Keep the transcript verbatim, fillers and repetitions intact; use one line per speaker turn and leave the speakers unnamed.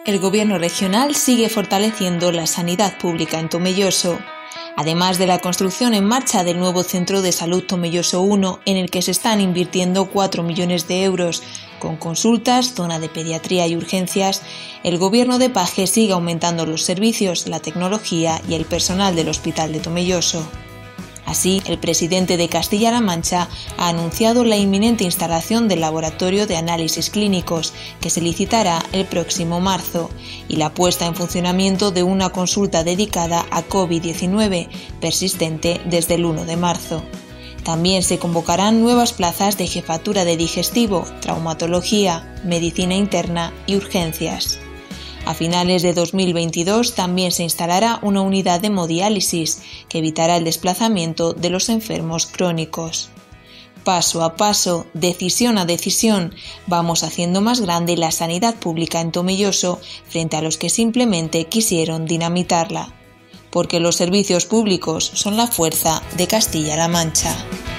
El Gobierno regional sigue fortaleciendo la sanidad pública en Tomelloso. Además de la construcción en marcha del nuevo Centro de Salud Tomelloso uno, en el que se están invirtiendo cuatro millones de euros, con consultas, zona de pediatría y urgencias, el Gobierno de Paje sigue aumentando los servicios, la tecnología y el personal del Hospital de Tomelloso. Así, el presidente de Castilla-La Mancha ha anunciado la inminente instalación del laboratorio de análisis clínicos, que se licitará el próximo marzo, y la puesta en funcionamiento de una consulta dedicada a COVID diecinueve, persistente desde el uno de marzo. También se convocarán nuevas plazas de jefatura de digestivo, traumatología, medicina interna y urgencias. A finales de dos mil veintidós también se instalará una unidad de hemodiálisis que evitará el desplazamiento de los enfermos crónicos. Paso a paso, decisión a decisión, vamos haciendo más grande la sanidad pública en Tomelloso frente a los que simplemente quisieron dinamitarla. Porque los servicios públicos son la fuerza de Castilla-La Mancha.